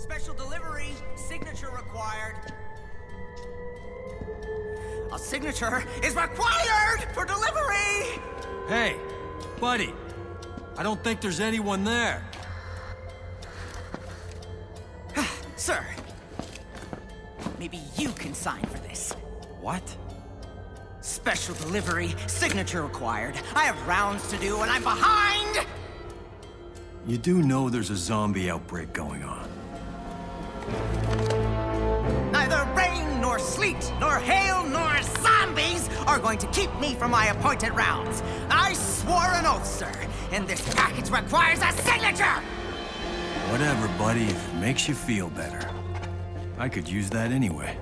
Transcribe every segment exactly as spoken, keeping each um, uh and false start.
Special delivery, signature required. A signature is required for delivery! Hey, buddy. I don't think there's anyone there. Sir, maybe you can sign for this. What? Special delivery, signature required. I have rounds to do and I'm behind! You do know there's a zombie outbreak going on. Neither rain, nor sleet, nor hail, nor zombies are going to keep me from my appointed rounds. I swore an oath, sir, and this package requires a signature! Whatever, buddy, if it makes you feel better. I could use that anyway.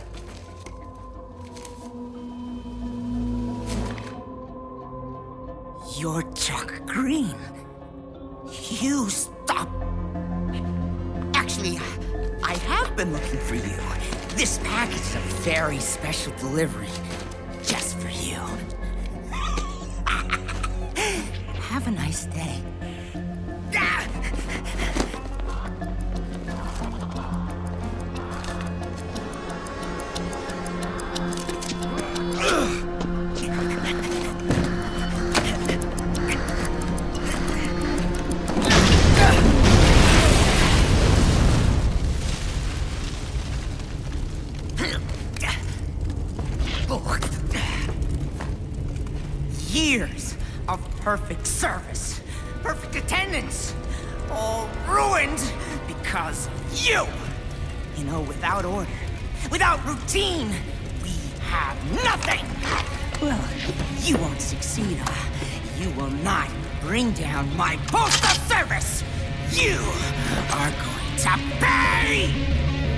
You're Chuck Green. You stop. Actually, I have been looking for you. This package is a very special delivery. Just for you. Have a nice day. Years of perfect service, perfect attendance, all ruined because of you! You know, without order, without routine, we have nothing! Well, you won't succeed, huh? You will not bring down my post of service! You are going to pay!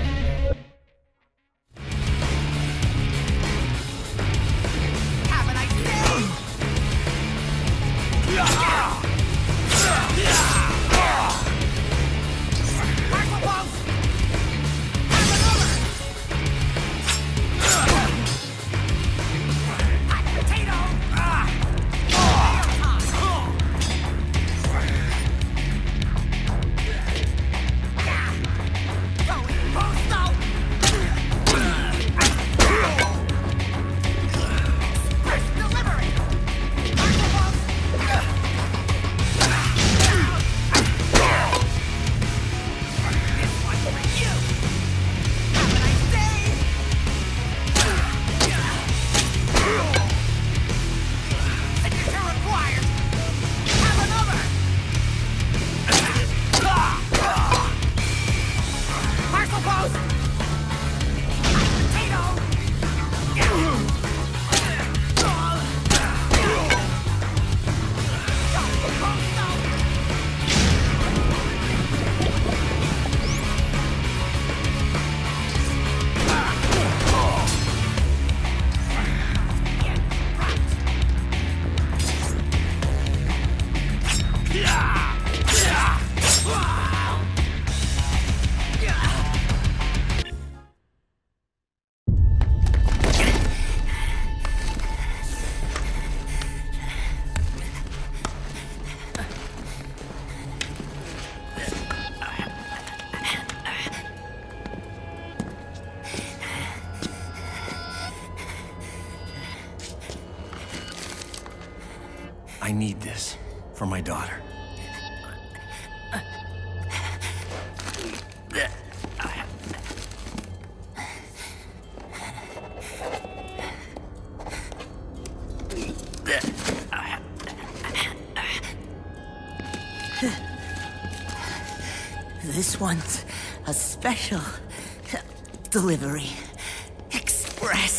I need this for my daughter. This one's a special delivery. Express.